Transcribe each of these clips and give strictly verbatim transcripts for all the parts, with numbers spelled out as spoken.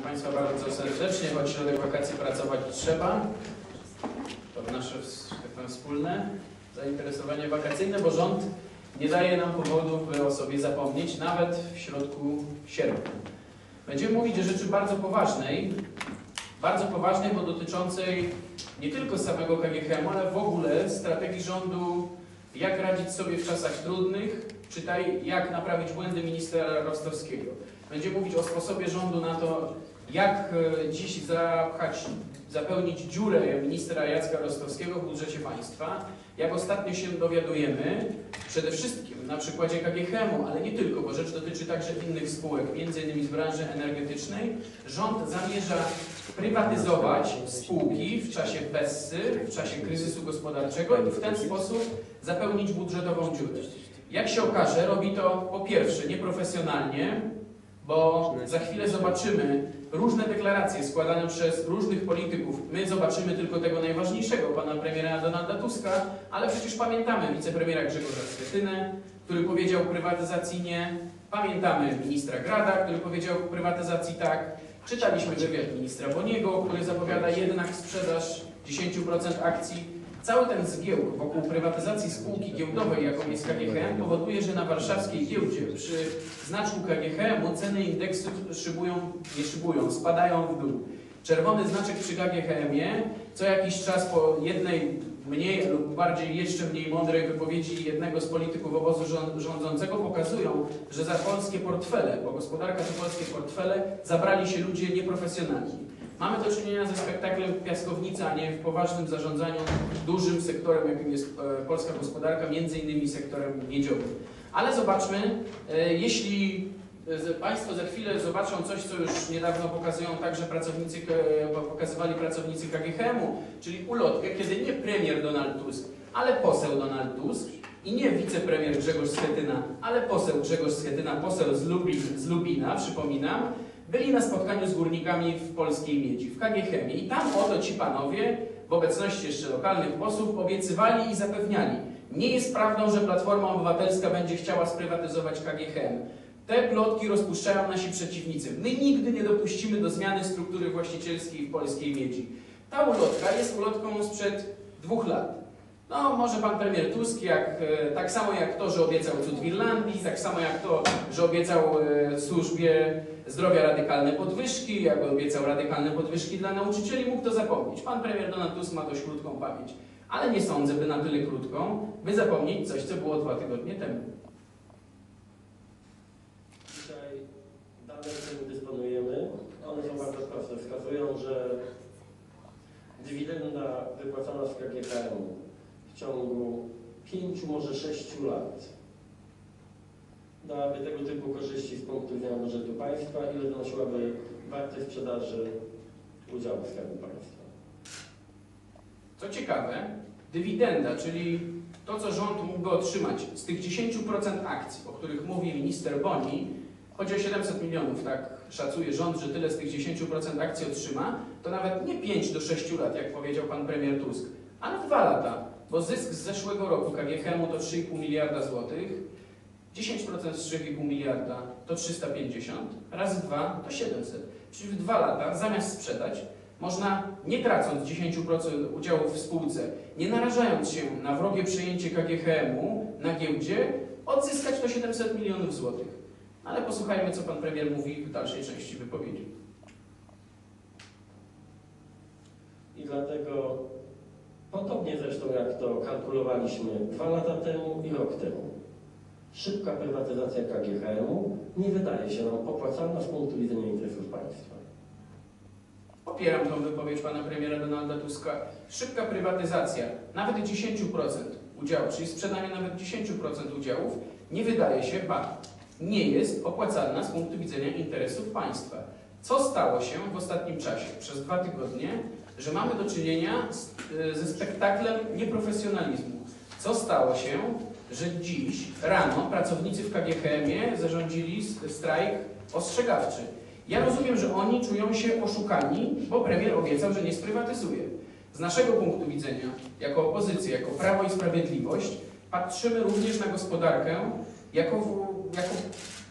Państwa bardzo serdecznie, choć środek wakacji pracować trzeba. To nasze tak powiem, wspólne zainteresowanie wakacyjne, bo rząd nie daje nam powodów, by o sobie zapomnieć, nawet w środku sierpnia. Będziemy mówić o rzeczy bardzo poważnej, bardzo poważnej, bo dotyczącej nie tylko samego K G H M u, ale w ogóle strategii rządu, jak radzić sobie w czasach trudnych, czytaj, jak naprawić błędy ministra Rostowskiego. Będziemy mówić o sposobie rządu na to, jak dziś zapchać, zapełnić dziurę ministra Jacka Rostowskiego w budżecie państwa. Jak ostatnio się dowiadujemy, przede wszystkim na przykładzie K G H M u, ale nie tylko, bo rzecz dotyczy także innych spółek, między innymi z branży energetycznej, rząd zamierza prywatyzować spółki w czasie bessy, w czasie kryzysu gospodarczego i w ten sposób zapełnić budżetową dziurę. Jak się okaże, robi to po pierwsze nieprofesjonalnie, bo za chwilę zobaczymy różne deklaracje składane przez różnych polityków. My zobaczymy tylko tego najważniejszego, pana premiera Donalda Tuska, ale przecież pamiętamy wicepremiera Grzegorza Schetynę, który powiedział prywatyzacji nie. Pamiętamy ministra Grada, który powiedział prywatyzacji tak. Czytaliśmy wywiad ministra Boniego, który zapowiada jednak sprzedaż dziesięć procent akcji. Cały ten zgiełk wokół prywatyzacji spółki giełdowej, jaką jest K G H M, powoduje, że na warszawskiej giełdzie przy znaczku K G H M u ceny indeksu szybują, nie szybują, spadają w dół. Czerwony znaczek przy K G H M ie co jakiś czas po jednej mniej lub bardziej jeszcze mniej mądrej wypowiedzi jednego z polityków obozu rządzącego pokazują, że za polskie portfele, bo gospodarka to polskie portfele, zabrali się ludzie nieprofesjonalni. Mamy do czynienia ze spektaklem piaskownicy, a nie w poważnym zarządzaniu dużym sektorem, jakim jest e, polska gospodarka, między innymi sektorem miedziowym. Ale zobaczmy, e, jeśli e, Państwo za chwilę zobaczą coś, co już niedawno pokazują także pracownicy, e, pokazywali pracownicy K G H M u, czyli ulotkę, kiedy nie premier Donald Tusk, ale poseł Donald Tusk i nie wicepremier Grzegorz Schetyna, ale poseł Grzegorz Schetyna, poseł z, Lubi, z Lubina, przypominam, byli na spotkaniu z górnikami w Polskiej Miedzi, w K G H M ie i tam oto ci panowie, w obecności jeszcze lokalnych posłów, obiecywali i zapewniali. Nie jest prawdą, że Platforma Obywatelska będzie chciała sprywatyzować K G H M. Te plotki rozpuszczają nasi przeciwnicy. My nigdy nie dopuścimy do zmiany struktury właścicielskiej w Polskiej Miedzi. Ta ulotka jest ulotką sprzed dwóch lat. No, może pan premier Tusk, jak, tak samo jak to, że obiecał cud w Irlandii, tak samo jak to, że obiecał e, służbie zdrowia radykalne podwyżki, jak obiecał radykalne podwyżki dla nauczycieli, mógł to zapomnieć. Pan premier Donald Tusk ma dość krótką pamięć, ale nie sądzę, by na tyle krótką, by zapomnieć coś, co było dwa tygodnie temu. Dzisiaj dane, którymi dysponujemy, one są bardzo proste. Wskazują, że dywidenda wypłacana z K G H M u w ciągu pięciu, może sześciu lat dałaby tego typu korzyści z punktu widzenia budżetu państwa, ile wynosiłaby wartość sprzedaży udziałów Skarbu Państwa. Co ciekawe, dywidenda, czyli to, co rząd mógłby otrzymać z tych dziesięciu procent akcji, o których mówi minister Boni, chodzi o siedemset milionów, tak szacuje rząd, że tyle z tych dziesięciu procent akcji otrzyma, to nawet nie pięć do sześciu lat, jak powiedział pan premier Tusk, ale dwa lata. Bo zysk z zeszłego roku K G H M u to trzy i pół miliarda złotych, dziesięć procent z trzech i pół miliarda to trzysta pięćdziesiąt, razy dwa to siedemset. Czyli w dwa lata zamiast sprzedać, można nie tracąc dziesięć procent udziałów w spółce, nie narażając się na wrogie przejęcie K G H M u na giełdzie, odzyskać to siedemset milionów złotych. Ale posłuchajmy, co pan premier mówi w dalszej części wypowiedzi. I dlatego podobnie zresztą jak to kalkulowaliśmy dwa lata temu i rok temu. Szybka prywatyzacja K G H M u nie wydaje się nam opłacalna z punktu widzenia interesów państwa. Popieram tą wypowiedź pana premiera Donalda Tuska. Szybka prywatyzacja, nawet dziesięć procent udziałów, czyli sprzedanie nawet dziesięć procent udziałów, nie wydaje się, ba, nie jest opłacalna z punktu widzenia interesów państwa. Co stało się w ostatnim czasie, przez dwa tygodnie, że mamy do czynienia z, ze spektaklem nieprofesjonalizmu? Co stało się, że dziś rano pracownicy w K G H M ie zarządzili strajk ostrzegawczy? Ja rozumiem, że oni czują się oszukani, bo premier obiecał, że nie sprywatyzuje. Z naszego punktu widzenia, jako opozycja, jako Prawo i Sprawiedliwość, patrzymy również na gospodarkę jako, jako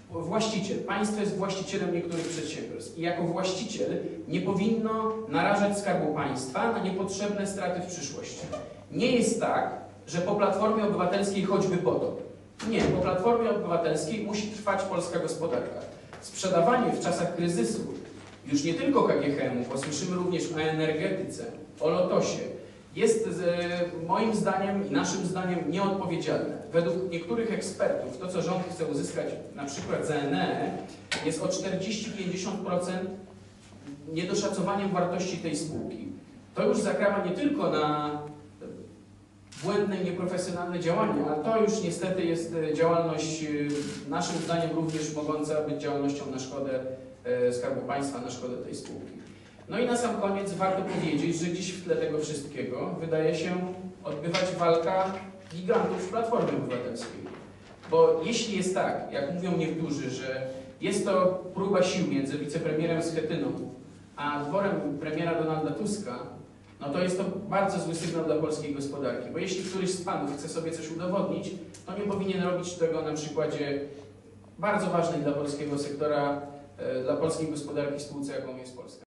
właściciel, państwo jest właścicielem niektórych przedsiębiorstw i jako właściciel nie powinno narażać Skarbu Państwa na niepotrzebne straty w przyszłości. Nie jest tak, że po Platformie Obywatelskiej choćby potop. Nie, po Platformie Obywatelskiej musi trwać polska gospodarka. Sprzedawanie w czasach kryzysu już nie tylko K G H M-u, bo słyszymy również o energetyce, o Lotosie, jest z, moim zdaniem i naszym zdaniem nieodpowiedzialne. Według niektórych ekspertów to, co rząd chce uzyskać na przykład za Eneę, jest o czterdzieści do pięćdziesięciu procent niedoszacowaniem wartości tej spółki. To już zakrawa nie tylko na błędne i nieprofesjonalne działania, ale to już niestety jest działalność, naszym zdaniem również mogąca być działalnością na szkodę Skarbu Państwa, na szkodę tej spółki. No i na sam koniec warto powiedzieć, że gdzieś w tle tego wszystkiego wydaje się odbywać walka gigantów Platformy Obywatelskiej. Bo jeśli jest tak, jak mówią niektórzy, że jest to próba sił między wicepremierem Schetyną a dworem premiera Donalda Tuska, no to jest to bardzo zły sygnał dla polskiej gospodarki. Bo jeśli któryś z panów chce sobie coś udowodnić, to nie powinien robić tego na przykładzie bardzo ważnej dla polskiego sektora, dla polskiej gospodarki spółce, jaką jest Polska.